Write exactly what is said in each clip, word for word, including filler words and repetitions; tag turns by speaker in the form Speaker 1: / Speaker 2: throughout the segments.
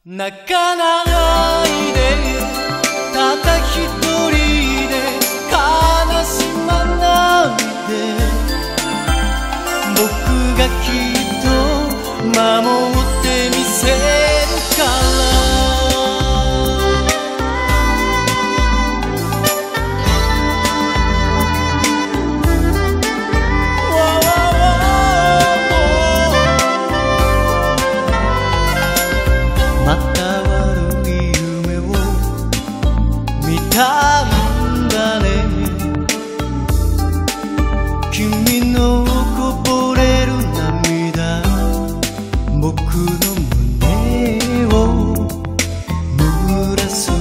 Speaker 1: 泣かないでただ一人で悲しまないで僕がきっと守ってみせるからまた悪い夢を見たんだね君のこぼれる涙僕の胸を濡らす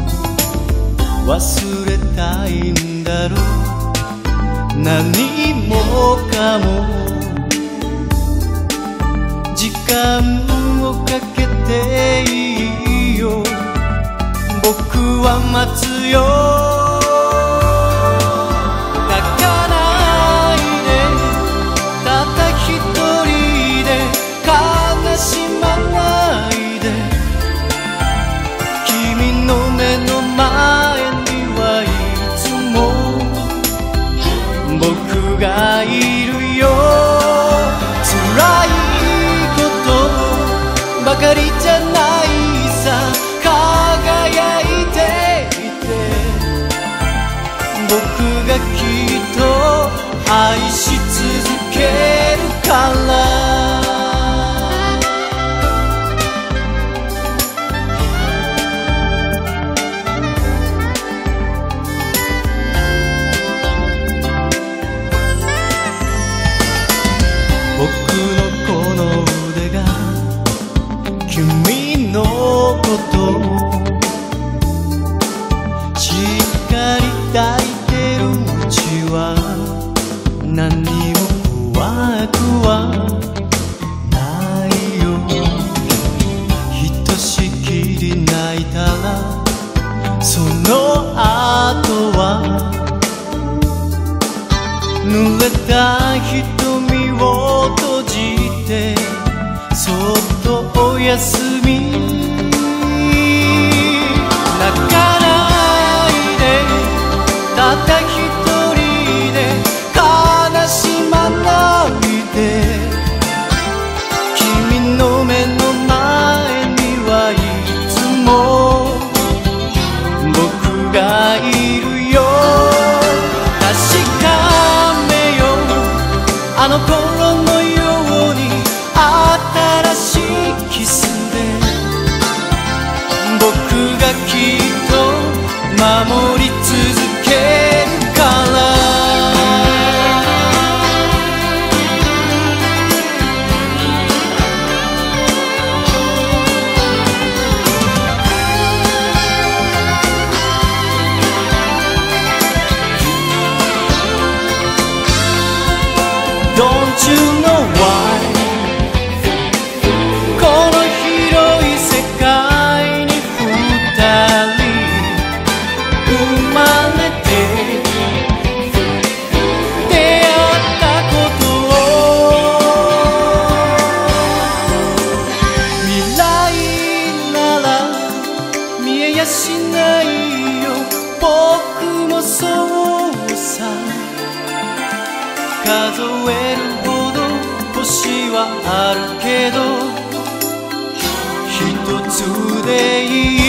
Speaker 1: 忘れたいんだろう何もかも時間をかけていいよ僕は待つよ泣かないでたった一人で悲しまないで君の目の前にはいつも僕がいるよ辛いばかりじゃないさ輝いていて僕がきっと愛し続けるから僕のこの腕が君のことしっかり抱いてるうちは何にも怖くはないよひとしきり泣いたらその後は濡れた瞳を閉じてそっとおやすみ泣かないでたった一人で悲しまないで君の目の前にはいつも僕がいるよ確かめようあの頃のように新しいキスで僕がきっと守り続けるからDon't you know whyこの広い世界に二人生まれて出会ったことを未来なら見えやしないよ僕もそうさ数えるほど星はあるけど一つでいい